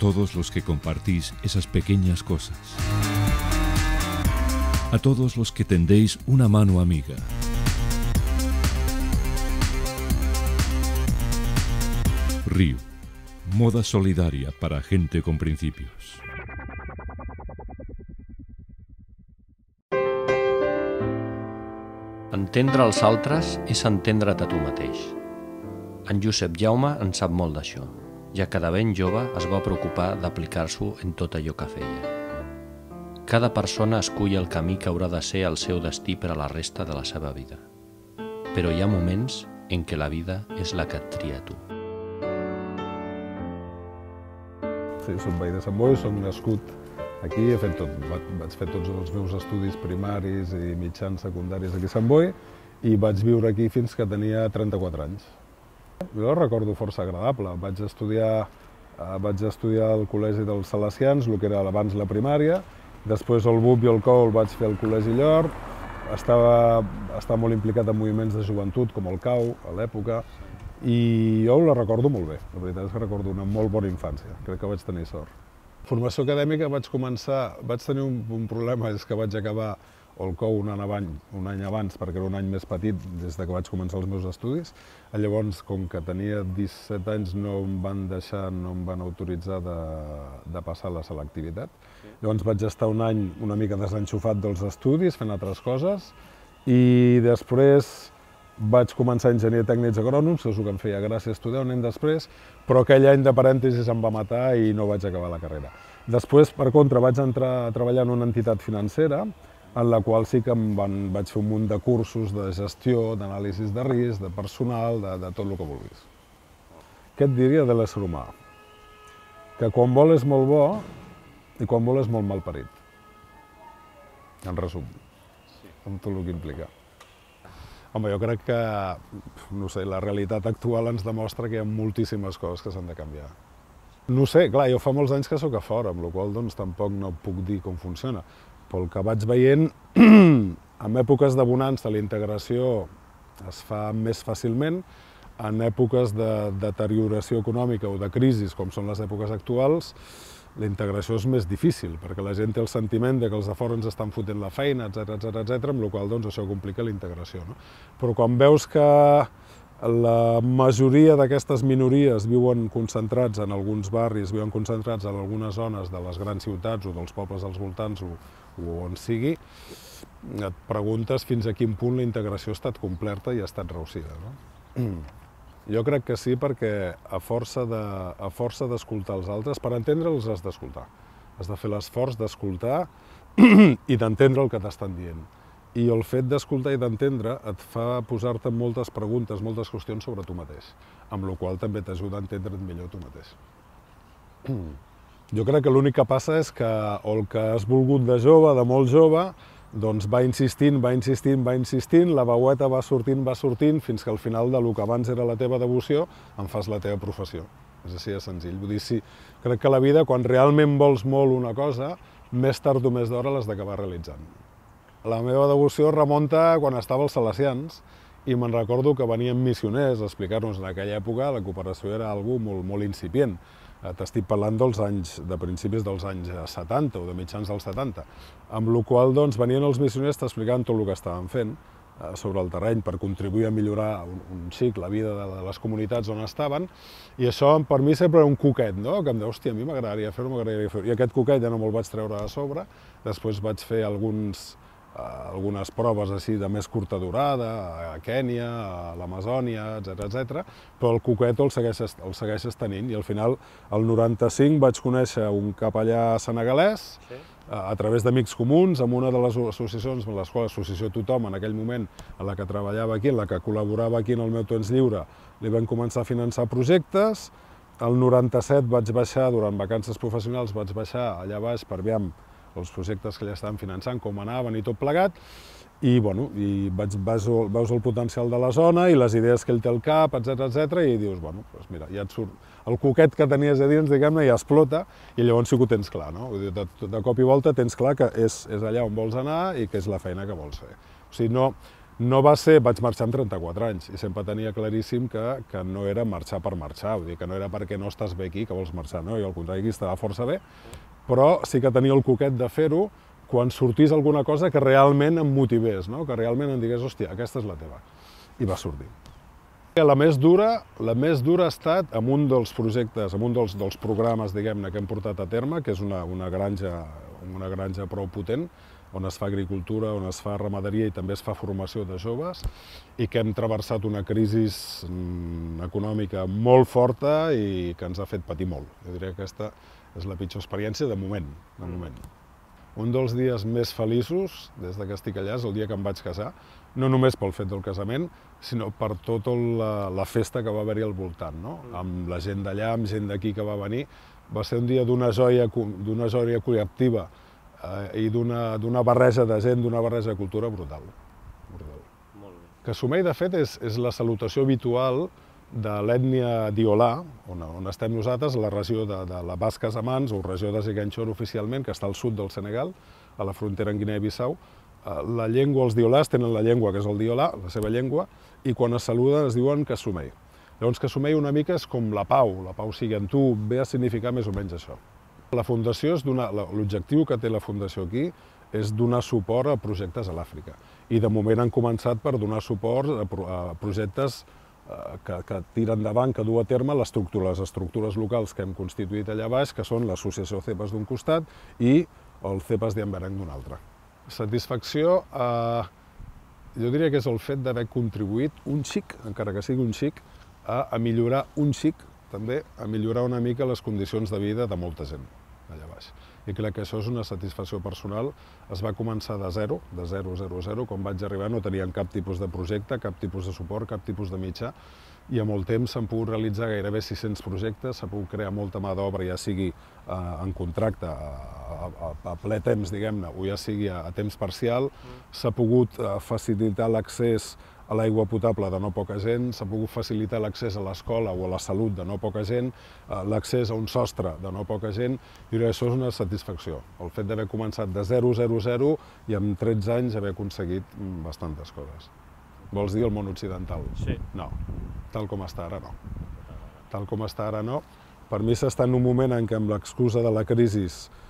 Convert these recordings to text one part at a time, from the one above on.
todos los que compartís esas pequeñas cosas, a todos los que tendéis una mano amiga, RIU, moda solidaria para gente con principios. Entendre els altres és entendre't a tu mateix. En Josep Jaume en sap molt d'això, ja que de ben jove es va preocupar d'aplicar-s'ho en tot allò que feia. Cada persona escull el camí que haurà de ser el seu destí per a la resta de la seva vida. Però hi ha moments en què la vida és la que et tria a tu. Sí, soc veí de Sant Boi, soc nascut aquí, vaig fer tots els meus estudis primaris i mitjans secundaris aquí a Sant Boi i vaig viure aquí fins que tenia 34 anys. Jo ho recordo força agradable. Vaig estudiar al Col·legi dels Salesians, el que era abans la primària, després el BUP i el COU el vaig fer al Col·legi Llor, estava molt implicat en moviments de joventut com el CAU a l'època i jo la recordo molt bé. La veritat és que recordo una molt bona infància, crec que vaig tenir sort. Formació acadèmica vaig tenir un problema, és que vaig acabar el COU un any abans, perquè era un any més petit des que vaig començar els meus estudis. Llavors, com que tenia 17 anys, no em van autoritzar de passar la selectivitat. Llavors vaig estar un any una mica desenxufat dels estudis, fent altres coses, i després vaig començar enginyer tècnics agrònoms, que és el que em feia gràcia estudiar un any després, però aquell any de parèntesis em va matar i no vaig acabar la carrera. Després, per contra, vaig entrar a treballar en una entitat financera, en la qual sí que vaig fer un munt de cursos de gestió, d'anàlisi de risc, de personal, de tot el que vulguis. Què et diria de l'ésser humà? Que quan vol és molt bo i quan vol és molt malparit. En resum, amb tot el que implica. Home, jo crec que, no sé, la realitat actual ens demostra que hi ha moltíssimes coses que s'han de canviar. No sé, clar, jo fa molts anys que sóc a fora, amb la qual cosa tampoc no puc dir com funciona. Pel que vaig veient, en èpoques de bonança la integració es fa més fàcilment, en èpoques de deterioració econòmica o de crisi, com són les èpoques actuals, la integració és més difícil, perquè la gent té el sentiment que els de fora ens estan fotent la feina, etc., amb la qual cosa això complica la integració. Però quan veus que la majoria d'aquestes minories viuen concentrats en alguns barris, viuen concentrats en algunes zones de les grans ciutats o dels pobles als voltants o on sigui, et preguntes fins a quin punt la integració ha estat completa i ha estat reeixida. Jo crec que sí, perquè a força d'escoltar els altres, per entendre'ls has d'escoltar. Has de fer l'esforç d'escoltar i d'entendre el que t'estan dient. I el fet d'escoltar i d'entendre et fa posar-te moltes preguntes, moltes qüestions sobre tu mateix, amb la qual cosa també t'ajuda a entendre't millor tu mateix. Jo crec que l'únic que passa és que el que has volgut de jove, de molt jove, doncs va insistint, la veueta va sortint, fins que al final del que abans era la teva devoció en fas la teva professió. És així de senzill. Vull dir, sí, crec que a la vida, quan realment vols molt una cosa, més tard o més d'hora l'has d'acabar realitzant. La meva devoció remunta quan estava als Salesians i me'n recordo que venien missioners a explicar-nos en aquella època la cooperació era algo molt incipient. T'estic parlant de principis dels anys 70 o de mitjans dels 70, amb la qual cosa venien els missioners t'explicant tot el que estaven fent sobre el terreny per contribuir a millorar un xic la vida de les comunitats on estaven, i això per mi sempre era un coquet, que em deia, hòstia, a mi m'agradaria fer-ho, i aquest coquet ja no me'l vaig treure a sobre, després vaig fer algunes proves així de més curta durada, a Kènia, a l'Amazònia, etc., però el coquet el segueixes tenint, i al final, el 95, vaig conèixer un capellà senegalès, a través d'amics comuns, amb una de les associacions, les quals l'Associació Tothom, en aquell moment, en la que treballava aquí, en la que col·laborava aquí en el meu temps lliure, li vam començar a finançar projectes. El 97 vaig baixar, durant vacances professionals, vaig baixar allà baix per veure els projectes que ja estaven finançant, com anaven i tot plegat, i veus el potencial de la zona i les idees que ell té al cap, etc., i dius, mira, ja et surt el coquet que tenies a dins, diguem-ne, ja explota, i llavors sí que ho tens clar, no? De cop i volta tens clar que és allà on vols anar i que és la feina que vols fer. O sigui, No va ser, vaig marxar amb 34 anys i sempre tenia claríssim que no era marxar per marxar, vull dir que no era perquè no estàs bé aquí que vols marxar, no? I al contrari, aquí estava força bé, però sí que tenia el coquet de fer-ho quan sortís alguna cosa que realment em motivés, no? Que realment em digués, hòstia, aquesta és la teva. I va sortir. La més dura ha estat en un dels projectes, en un dels programes, diguem-ne, que hem portat a terme, que és una granja prou potent, on es fa agricultura, on es fa ramaderia i també es fa formació de joves, i que hem travessat una crisi econòmica molt forta i que ens ha fet patir molt. Jo diria que aquesta és la pitjor experiència de moment. Un dels dies més feliços, des que estic allà, és el dia que em vaig casar, no només pel fet del casament, sinó per tota la festa que va haver-hi al voltant, no? Amb la gent d'allà, amb gent d'aquí que va venir. Va ser un dia d'una joia col·lectiva i d'una barreja de gent, d'una barreja de cultura brutal. Que Somei, de fet, és la salutació habitual de l'ètnia diolà, on estem nosaltres, la regió de la Baix-Casamance, o regió de Ziguinchor oficialment, que està al sud del Senegal, a la frontera amb Guinea-Bissau. La llengua, els diolars tenen la llengua que és el diolà, la seva llengua, i quan es saluden es diuen que Somei. Llavors, que Somei una mica és com la pau sigui en tu, ve a significar més o menys això. La fundació l'objectiu que té la fundació aquí és donar suport a projectes a l'Àfrica. I de moment han començat per donar suport a projectes que tiren endavant, que du a terme les estructures locals que hem constituït allà baix, que són l'associació CEPAS d'un costat i el CEPAS d'Embereng d'un altre. Satisfacció, jo diria que és el fet d'haver contribuït un xic, encara que sigui un xic, a millorar un xic, també, a millorar una mica les condicions de vida de molta gent allà baix. I crec que això és una satisfacció personal. Es va començar de zero, quan vaig arribar no tenien cap tipus de projecte, cap tipus de suport, cap tipus de mitjà, i amb el temps s'han pogut realitzar gairebé 600 projectes, s'ha pogut crear molta mà d'obra, ja sigui en contracte a ple temps, diguem-ne, o ja sigui a temps parcial, s'ha pogut facilitar l'accés a l'aigua potable de no poca gent, s'ha pogut facilitar l'accés a l'escola o a la salut de no poca gent, l'accés a un sostre de no poca gent, i això és una satisfacció. El fet d'haver començat de 0 i en 13 anys haver aconseguit bastantes coses. Vols dir el món occidental? Sí. No. Tal com està ara, no. Tal com està ara, no. Per mi s'està en un moment en què amb l'excusa de la crisi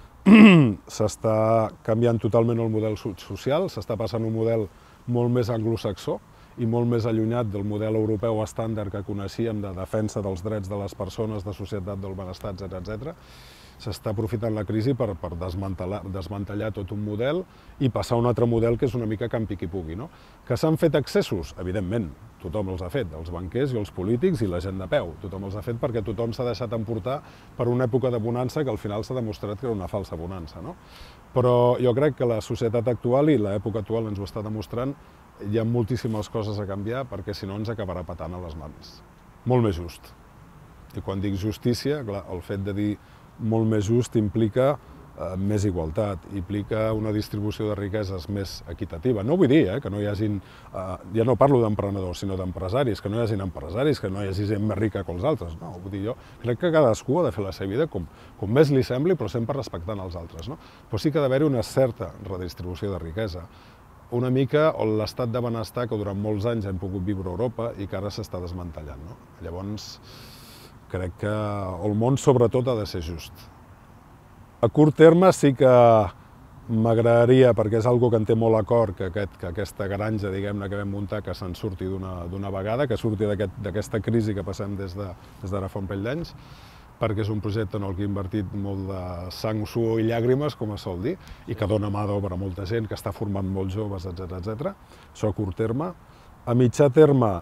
s'està canviant totalment el model social, s'està passant un model molt més anglosaxó i molt més allunyat del model europeu estàndard que coneixíem de defensa dels drets de les persones, de societat del benestar, etc. S'està aprofitant la crisi per desmantellar tot un model i passar a un altre model que és una mica campi qui pugui. Que s'han fet excessos? Evidentment, tothom els ha fet, els banquers i els polítics i la gent de peu. Tothom els ha fet perquè tothom s'ha deixat emportar per una època de bonança que al final s'ha demostrat que era una falsa bonança. Però jo crec que la societat actual i l'època actual ens ho està demostrant, hi ha moltíssimes coses a canviar perquè si no ens acabarà patant a les mans. Molt més just. I quan dic justícia, clar, el fet de dir molt més just implica més igualtat, implica una distribució de riqueses més equitativa. No vull dir que no hi hagin, ja no parlo d'emprenedors, sinó d'empresaris, que no hi hagin empresaris, que no hi hagi gent més rica que els altres. No, vull dir, jo crec que cadascú ha de fer la seva vida com més li sembli, però sempre respectant els altres. Però sí que ha d'haver-hi una certa redistribució de riquesa, una mica l'estat de benestar que durant molts anys hem pogut viure a Europa i que ara s'està desmantellant. Llavors, crec que el món sobretot ha de ser just. A curt terme sí que m'agradaria, perquè és una que em té molt a cor, que aquesta granja, diguem-ne, que vam muntar, que se'n surti d'una vegada, que surti d'aquesta crisi que passem des d'ara fa un parell d'anys, perquè és un projecte en el que he invertit molt de sang, suor i llàgrimes, com es sol dir, i que dona mà d'obra a molta gent, que està formant molts joves, etc. Això a curt terme. A mitjà terme,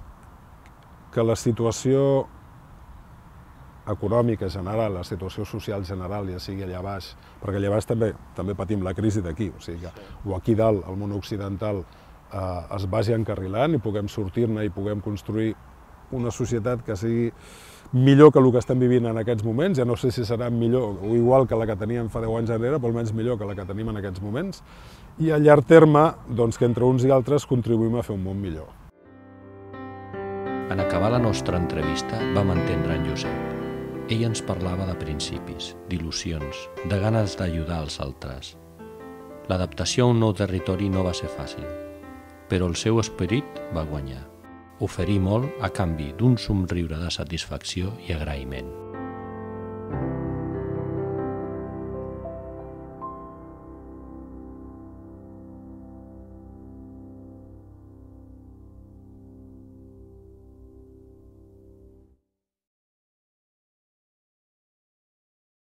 que la situació econòmica general, la situació social general, ja sigui allà baix, perquè allà baix també patim la crisi d'aquí, o sigui que o aquí dalt, al món occidental, es vagi encarrilant i puguem sortir-ne i puguem construir una societat que sigui millor que el que estem vivint en aquests moments. Ja no sé si serà millor o igual que la que teníem fa 10 anys enrere, però almenys millor que la que tenim en aquests moments. I a llarg terme, doncs, que entre uns i altres contribuïm a fer un món millor. En acabar la nostra entrevista vam entendre en Josep. Ell ens parlava de principis, d'il·lusions, de ganes d'ajudar els altres. L'adaptació a un nou territori no va ser fàcil. però el seu esperit va guanyar. Oferir molt a canvi d'un somriure de satisfacció i agraïment.